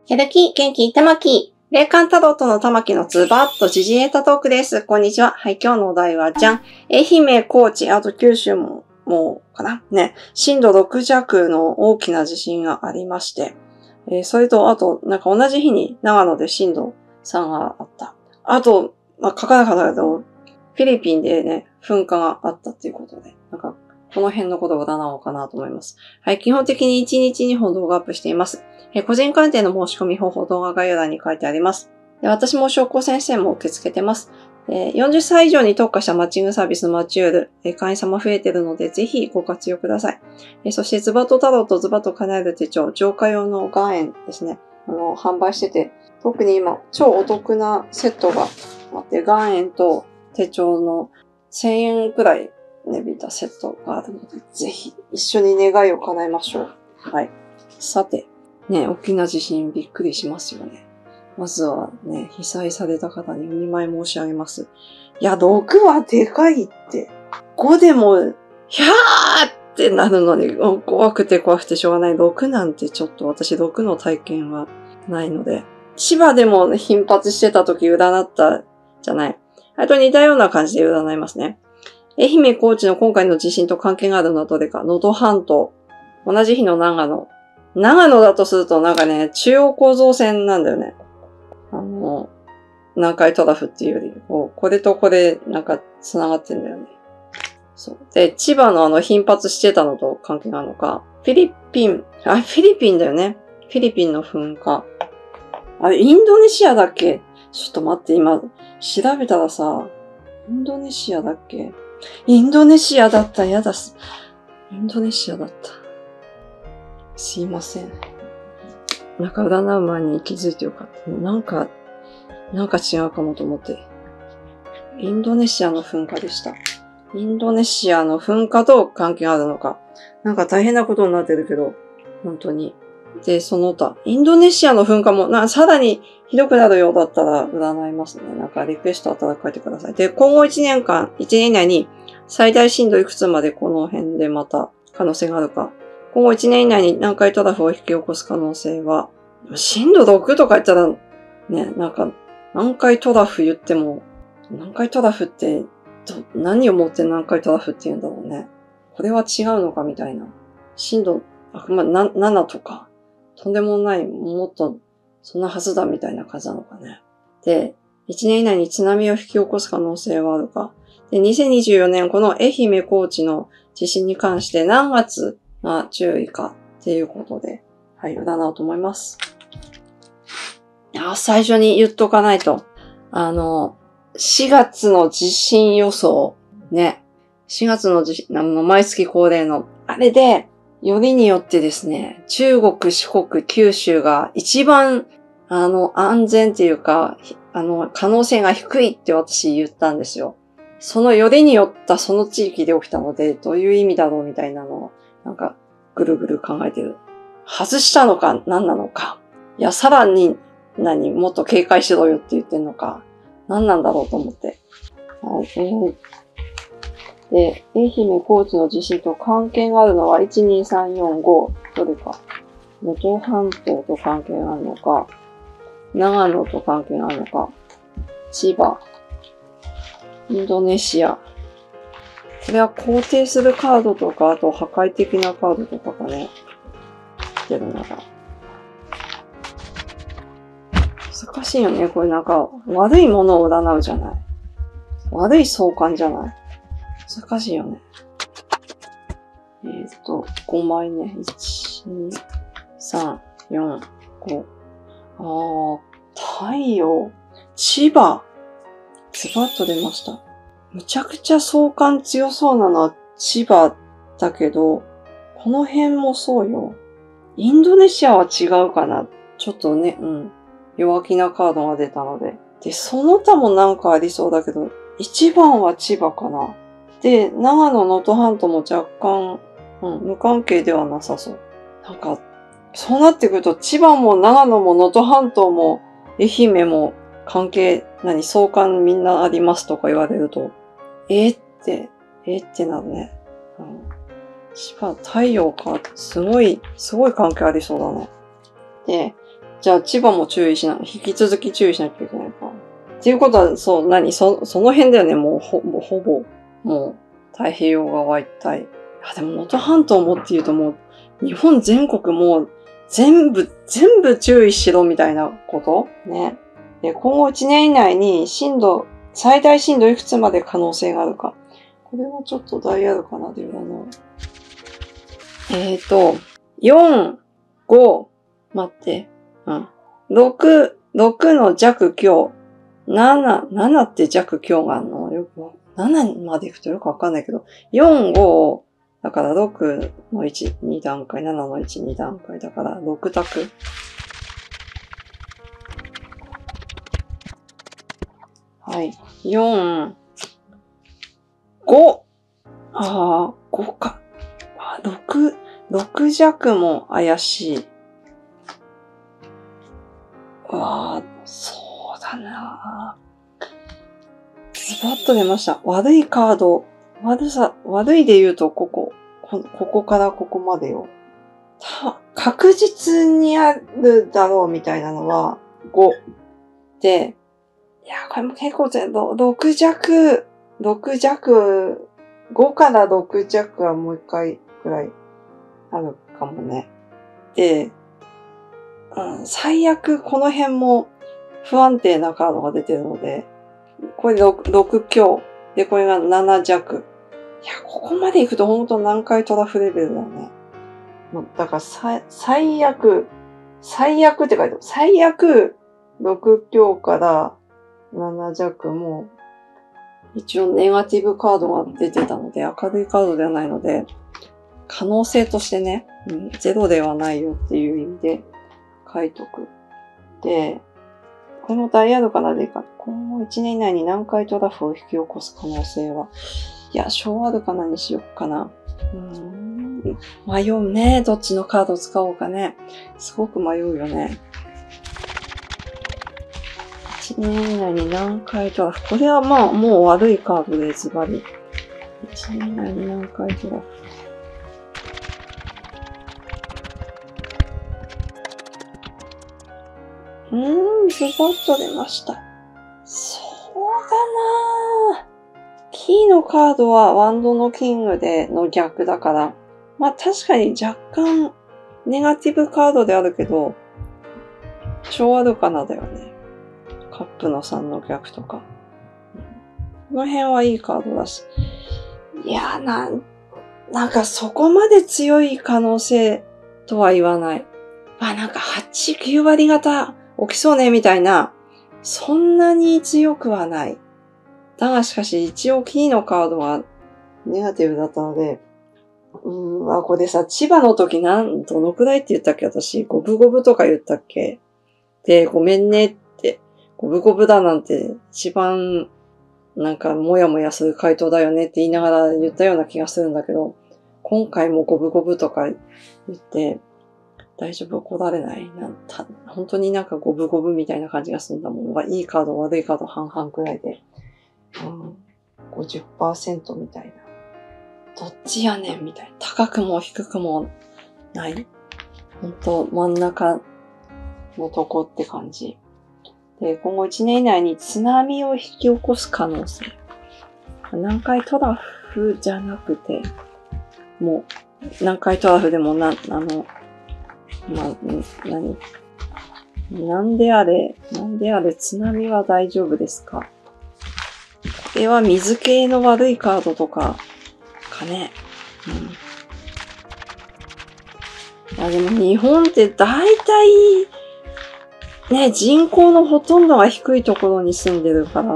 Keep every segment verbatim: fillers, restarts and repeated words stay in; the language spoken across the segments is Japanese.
やる気、元気、玉木。霊感タロットの玉木のズバッと時事ネタトークです。こんにちは。はい、今日のお題は、じゃん。愛媛、高知、あと九州も、もう、かなね。震度ろく弱の大きな地震がありまして。えー、それと、あと、なんか同じ日に長野で震度さんがあった。あと、まあ、書かなかったけど、フィリピンでね、噴火があったっていうことで、なんか、この辺のことを占おうかなと思います。はい、基本的にいちにちにほん動画アップしています。えー、個人鑑定の申し込み方法動画概要欄に書いてあります。で、私も証拠先生も受け付けてます。えー、よんじゅっさい以上に特化したマッチングサービスマチュール、えー、会員様増えてるので、ぜひご活用ください。えー、そして、ズバとタロット、ズバと叶える手帳、浄化用の岩塩ですね。あの、販売してて、特に今、超お得なセットがあって、岩塩と手帳のせんえんくらい値引いたセットがあるので、ぜひ一緒に願いを叶えましょう。はい。さて、ね、大きな地震びっくりしますよね。まずはね、被災された方にお見舞い申し上げます。いや、ろくはでかいって。ごでも、ひゃーってなるのに、怖くて怖くてしょうがない。ろくなんてちょっと私ろくの体験はないので。千葉でも頻発してた時占ったじゃない。あと似たような感じで占いますね。愛媛、高知の今回の地震と関係があるのはどれか。能登半島。同じ日の長野。長野だとするとなんかね、中央構造線なんだよね。あの、南海トラフっていうより、こう、これとこれなんか繋がってんだよね。そう。で、千葉のあの頻発してたのと関係があるのか。フィリピン、あ、フィリピンだよね。フィリピンの噴火。あれ、インドネシアだっけ？ちょっと待って、今、調べたらさ、インドネシアだっけ？インドネシアだった。やだす。インドネシアだった。すいません。なんか占う前に気づいてよかった。なんか、なんか違うかもと思って。インドネシアの噴火でした。インドネシアの噴火と関係があるのか。なんか大変なことになってるけど、本当に。で、その他、インドネシアの噴火も、な、さらにひどくなるようだったら占いますね。なんかリクエストあったら書いてください。で、今後いちねんかん、いちねん以内に最大震度いくつまでこの辺でまた可能性があるか。今後いちねん以内に南海トラフを引き起こす可能性は、震度ろくとか言ったら、ね、なんか、南海トラフ言っても、南海トラフって、何をもって南海トラフって言うんだろうね。これは違うのかみたいな。震度、あ、まあ、な、ななとか。とんでもない、もっと、そんなはずだみたいな感じなのかね。で、いちねん以内に津波を引き起こす可能性はあるか。で、にせんにじゅうよねんこの愛媛高知の地震に関して何月が注意かっていうことで、はい、占おうと思います。あ、最初に言っとかないと。あの、しがつの地震予想、ね。しがつの地震、あの、毎月恒例の、あれで、よりによってですね、中国、四国、九州が一番、あの、安全っていうか、あの、可能性が低いって私言ったんですよ。そのよりによったその地域で起きたので、どういう意味だろうみたいなのを、なんか、ぐるぐる考えてる。外したのか何なのか。いや、さらに、何、もっと警戒しろよって言ってんのか。何なんだろうと思って。はい、えーで、愛媛、高知の地震と関係があるのは、いち、に、さん、よん、ご、どれか。能登半島と関係があるのか、長野と関係があるのか、千葉、インドネシア。これは肯定するカードとか、あと破壊的なカードとかがね、来てるなら。難しいよね。これなんか、悪いものを占うじゃない。悪い相関じゃない。難しいよね。えっと、ごまいね。いち、に、さん、よん、ご。あー、太陽。千葉。ズバッと出ました。むちゃくちゃ相関強そうなのは千葉だけど、この辺もそうよ。インドネシアは違うかな。ちょっとね、うん。弱気なカードが出たので。で、その他もなんかありそうだけど、一番は千葉かな。で、長野能登半島も若干、うん、無関係ではなさそう。なんか、そうなってくると、千葉も長野も能登半島も愛媛も関係、何、相関みんなありますとか言われると、えー、って、えー、ってなるね。うん、千葉、太陽か、すごい、すごい関係ありそうだね。 で、じゃあ千葉も注意しな、引き続き注意しなきゃいけないか。っていうことは、そう、何そ、その辺だよね。もうほぼ、ほぼ、もう太平洋側一帯。あ、でも能登半島もっていうともう、日本全国もう全部、全部注意しろみたいなことね。で、今後いちねん以内に震度、最大震度いくつまで可能性があるか。これはちょっとダイヤルかなで、あの、えっと、よん、ご、待って、うん。ろく、ろくの弱強。なな、ななって弱強があるのよく、ななまで行くとよくわかんないけど、よん、ご、だからろくのいち、に段階、ななのいち、に段階だからろく択。はい。よん、ご。ああ、ごか。あ、ろく、ろく弱も怪しい。うわあ、そうだな。ズバッと出ました。悪いカード。悪さ、悪いで言うと、ここ。こ、ここからここまでよ。た、確実にあるだろうみたいなのはご。で、いや、これも結構全部、ろく弱、ろく弱、ごからろく弱はもう一回くらいあるかもね。で、うん、最悪この辺も不安定なカードが出てるので、これ 6, ろく強。で、これがなな弱。いや、ここまで行くと本当南海トラフレベルだよね。だから最、最悪、最悪って書いてある。最悪、ろく強からなな弱も、一応ネガティブカードが出てたので、明るいカードではないので、可能性としてね、うん、ゼロではないよっていう意味で書いとく。で、これもダイヤルかなでいいか。今後いちねん以内に南海トラフを引き起こす可能性は、いや、小あるかなにしよっかな。うーん、迷うね。どっちのカードを使おうかね。すごく迷うよね。いちねん以内に南海トラフ。これはまあ、もう悪いカードでズバリ。いちねん以内に南海トラフ。うーん、ズバッと出ました。そうだなぁ。キーのカードはワンドのキングでの逆だから、まあ確かに若干ネガティブカードであるけど、超アルカナだよね。カップのさんの逆とか。この辺はいいカードだし。いやーな、なんかそこまで強い可能性とは言わない。まあなんかはち、きゅう割方起きそうねみたいな、そんなに強くはない。だがしかし一応キーのカードはネガティブだったので、うーん、あ、これさ、千葉の時なん、どのくらいって言ったっけ私、ゴブゴブとか言ったっけで、ごめんねって、ゴブゴブだなんて一番なんかもやもやする回答だよねって言いながら言ったような気がするんだけど、今回もゴブゴブとか言って、大丈夫怒られないなんた本当になんかゴブゴブみたいな感じがするんだもん。いいカード、悪いカード半々くらいで。うん、ごじゅっパーセント みたいな。どっちやねんみたいな。高くも低くもない。ほんと真ん中のとこって感じ。で、今後いちねん以内に津波を引き起こす可能性。南海トラフじゃなくて、もう、南海トラフでもな、あの、ま、何なんであれ、なんであれ津波は大丈夫ですか？これは水系の悪いカードとか、かね。うん。あ、でも日本って大体、ね、人口のほとんどが低いところに住んでるから、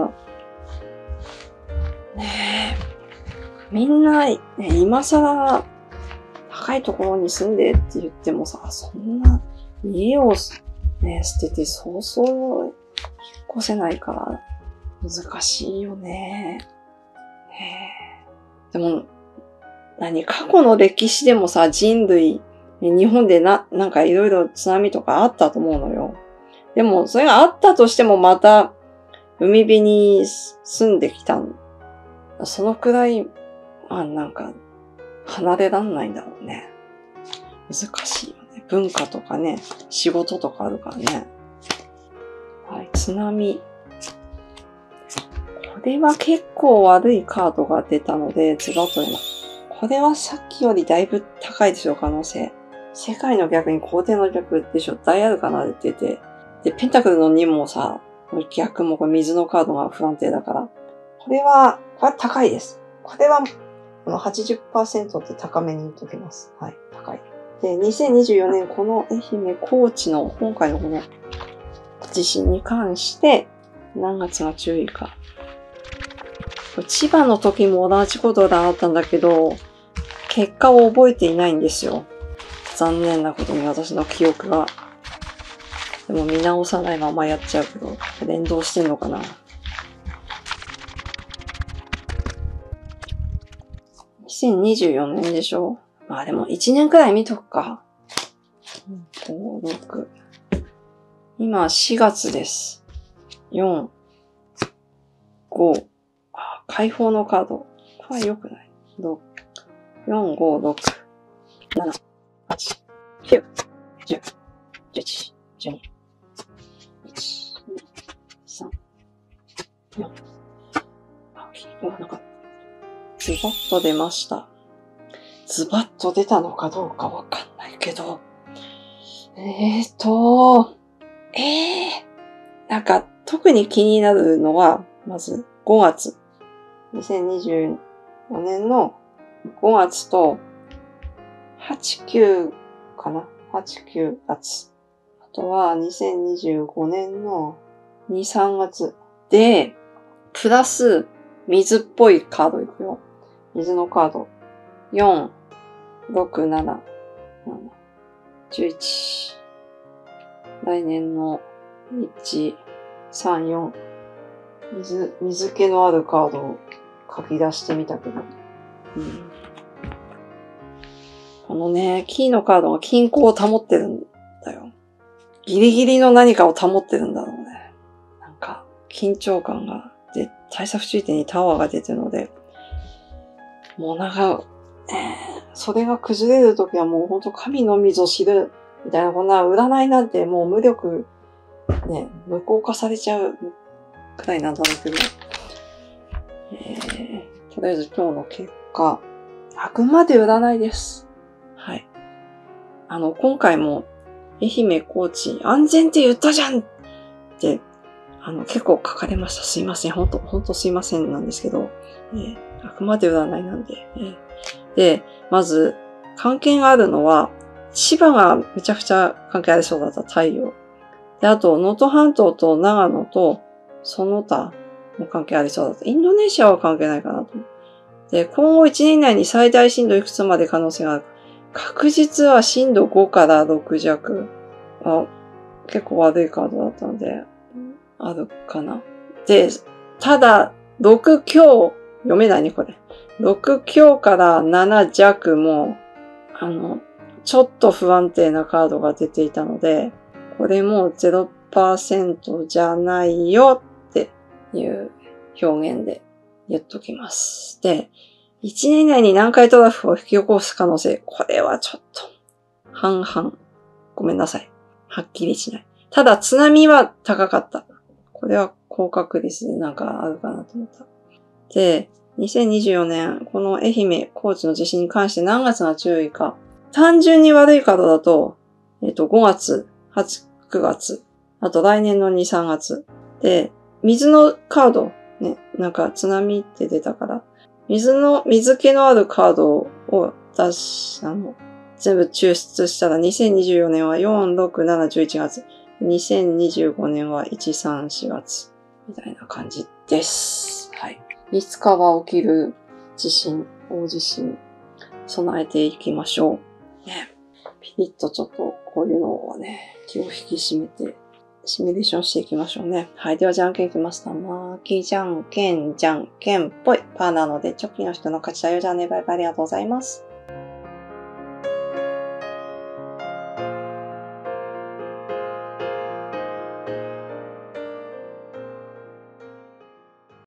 ねえ、みんな、ね、今更高いところに住んでって言ってもさ、そんな家を、ね、捨ててそうそう引っ越せないから難しいよね。ねえ、でも、何、過去の歴史でもさ、人類、日本でな、なんかいろいろ津波とかあったと思うのよ。でも、それがあったとしてもまた、海辺に住んできたの。そのくらい、まあなんか、離れらんないんだろうね。難しいよね。 文化とかね、仕事とかあるからね。はい、津波。これは結構悪いカードが出たので、ズバッと出ます。これはさっきよりだいぶ高いでしょう、可能性。世界の逆に皇帝の逆でしょ、大アルカナで出て。で、ペンタクルのにもさ、逆もこれ水のカードが不安定だから。これは、これは高いです。これは、この はちじゅっパーセント って高めに言っときます。はい、高い。で、にせんにじゅうよねん、この愛媛、高知の、今回のこの地震に関して、何月が注意か。千葉の時も同じことがあったんだけど、結果を覚えていないんですよ。残念なことに私の記憶が。でも見直さないままやっちゃうけど、連動してんのかな。にせんにじゅうよねんでしょ？まあでもいちねんくらい見とくか。ご、ろく。今しがつです。よん、ご。あ、解放のカード。これは良くない。ろく、よん、ご、ろく、なな、はち、きゅう、じゅう、じゅういち、じゅうに、いち、に、さん、よん。あ、言わなかった。ズバッと出ました。ズバッと出たのかどうかわかんないけど。えーと、ええー、なんか特に気になるのは、まずごがつ。にせんにじゅうよねんのごがつとはち、きゅうかな ?はち、きゅうがつ。あとはにせんにじゅうごねんのに、さんがつ。で、プラス水っぽいカードいくよ。水のカード。よん、ろく、なな、なな、じゅういち。来年のいち、さん、よん。水、水気のあるカードを書き出してみたけど。うん、このね、キーのカードが均衡を保ってるんだよ。ギリギリの何かを保ってるんだろうね。なんか、緊張感が。で、対策注意点にタワーが出てるので、もうなんか、えー、それが崩れるときはもうほんと神のみぞ知る、みたいな、こんな占いなんてもう無力、ね、無効化されちゃうくらいなんだろうけど、えー、とりあえず今日の結果、あくまで占いです。はい。あの、今回も、愛媛、高知、安全って言ったじゃんって、あの、結構書かれました。すいません。ほんと、ほんとすいませんなんですけど、えー、あくまで占いなんで、えー。で、まず、関係があるのは、千葉がめちゃくちゃ関係ありそうだった、太陽。で、あと、能登半島と長野とその他も関係ありそうだった。インドネシアは関係ないかなと。で、今後いちねん以内に最大震度いくつまで可能性がある。確実は震度ごからろく弱は結構悪いカードだったので、あるかな。で、ただ、ろく強、読めないね、これ。ろく強からなな弱も、あの、ちょっと不安定なカードが出ていたので、これも ゼロパーセント じゃないよっていう表現で言っときます。で、いちねん以内に南海トラフを引き起こす可能性、これはちょっと、半々。ごめんなさい。はっきりしない。ただ、津波は高かった。これは高確率でなんかあるかなと思った。で、にせんにじゅうよねん、この愛媛、高知の地震に関して何月が注意か。単純に悪いカードだと、えっと、ごがつ、はち、くがつ、あと来年のに、さんがつ。で、水のカード、ね、なんか津波って出たから、水の、水気のあるカードを出し、あの、全部抽出したらにせんにじゅうよねんはよん、ろく、なな、じゅういちがつ。にせんにじゅうごねんはいち、さん、しがつ。みたいな感じです。はい。いつかは起きる地震、大地震、備えていきましょう。ね。ピリッとちょっとこういうのをね、気を引き締めて、シミュレーションしていきましょうね。はい。では、じゃんけんいきました。まきじゃんけん、じゃんけんぽい。パーなので、チョキの人の勝ちだよ。じゃあね、バイバイありがとうございます。